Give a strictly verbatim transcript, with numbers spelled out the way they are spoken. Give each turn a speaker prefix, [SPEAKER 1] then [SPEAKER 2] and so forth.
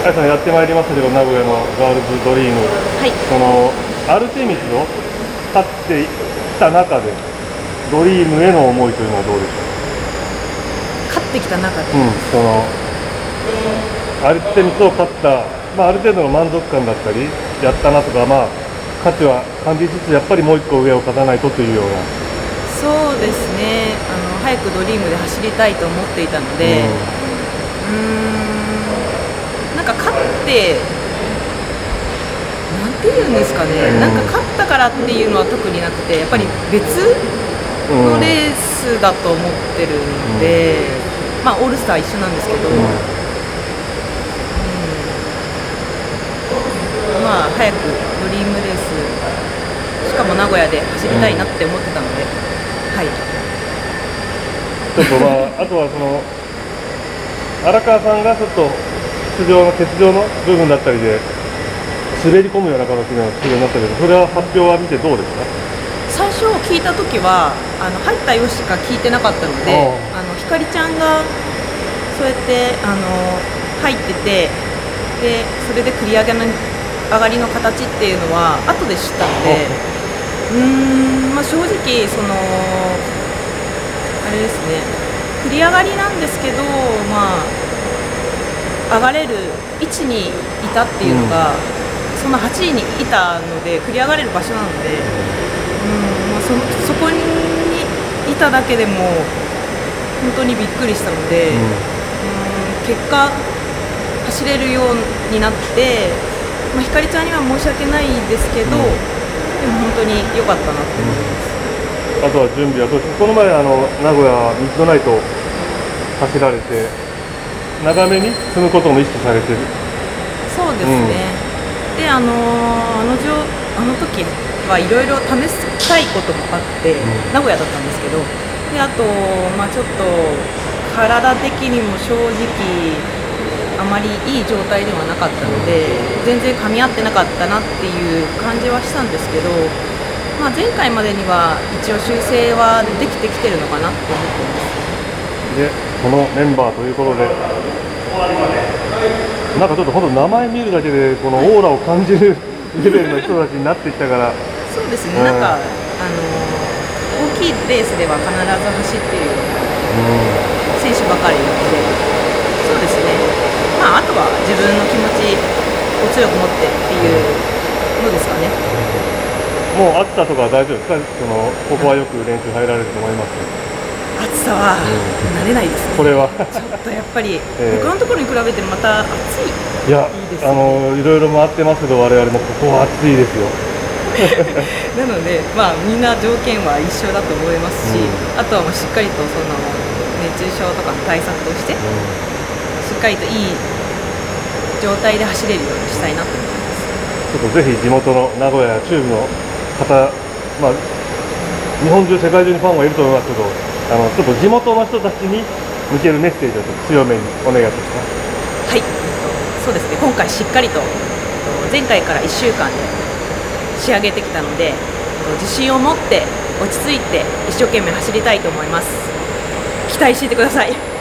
[SPEAKER 1] あやさんやってまいりましたけど、名古屋のガールズドリーム、
[SPEAKER 2] はい、
[SPEAKER 1] そのアルテミスを勝ってきた中で、ドリームへの思いというのはどうでしょ
[SPEAKER 2] 勝ってきた中で、
[SPEAKER 1] う、うん、そのアルテミスを勝った、まあ、ある程度の満足感だったり、やったなとか、まあ、価値は感じつつ、やっぱりもう一個上を勝たないとというような。
[SPEAKER 2] そうですね、あの早くドリームで走りたいと思っていたので、うーん、なんか勝って、なんていうんですかね、
[SPEAKER 1] うん、
[SPEAKER 2] なんか勝ったからっていうのは特になくて、やっぱり別のレースだと思ってるので、うん、まあ、オールスター一緒なんですけど。うんまあ、早くドリームレース、しかも名古屋で走りたいなって思ってたので、うん、はい。
[SPEAKER 1] ちょっとまあ、あとはその荒川さんがちょっと出場の欠場の部分だったりで滑り込むような形の出場になったけど、それは発表は見てどうですか？
[SPEAKER 2] 最初聞いた時はあの入ったよしか聞いてなかったので、あのひかりちゃんがそうやってあの入ってて、でそれで繰り上げの上がりの形っていうのは後で知ったので、うーん、まあ、正直そのあれですね、繰り上がりなんですけど、まあ、上がれる位置にいたっていうのが、うん、そのはちいにいたので繰り上がれる場所なので、うんまあ、そ, そこにいただけでも本当にびっくりしたので、うん、うん結果走れるようになって。まあ、ひかりちゃんには申し訳ないですけど、うん、でも本当に良かったなって思います。
[SPEAKER 1] うん、あとは準備はどうですか？この前あの名古屋ミッドナイト走られて長めに積むことも意識されてる？
[SPEAKER 2] そうですね、うん、であのあのじょあの時はいろいろ試したいこともあって、うん、名古屋だったんですけど、であと、まあ、ちょっと体的にも正直あまりいい状態ではなかったので、全然噛み合ってなかったなっていう感じはしたんですけど、まあ、前回までには一応修正はできてきてるのかなって思ってます。
[SPEAKER 1] でこのメンバーということで、なんかちょっと本当名前見るだけでこのオーラを感じるレベルの人たちになってきたから
[SPEAKER 2] そうですね、うん、なんかあの大きいレースでは必ず走っている選手ばかりなので、そうですね、まあ、あとは自分の気持ちを強く持ってっていうのですかね。
[SPEAKER 1] もう暑さとかは大丈夫ですか？そのここはよく練習入られると思いますけ
[SPEAKER 2] ど。暑さは慣れないですね。
[SPEAKER 1] これは
[SPEAKER 2] ちょっとやっぱり他のところに比べてまた暑い。
[SPEAKER 1] いや、いいですね、あのいろいろ回ってますけど、我々もここは暑いですよ。
[SPEAKER 2] なので、まあ、みんな条件は一緒だと思いますし、うん、あとはもうしっかりとその熱中症とかの対策として、うん、しっかりといい状態で走れるようにしたいなと思います。
[SPEAKER 1] ちょっとぜひ地元の名古屋中部の方、まあ、日本中世界中にファンがいると思いますけど、あのちょっと地元の人たちに向けるメッセージをちょっと強めにお願いいたします。
[SPEAKER 2] はい、そうですね、今回しっかりと前回からいっしゅうかんで仕上げてきたので、自信を持って落ち着いて一生懸命走りたいと思います。期待していてください。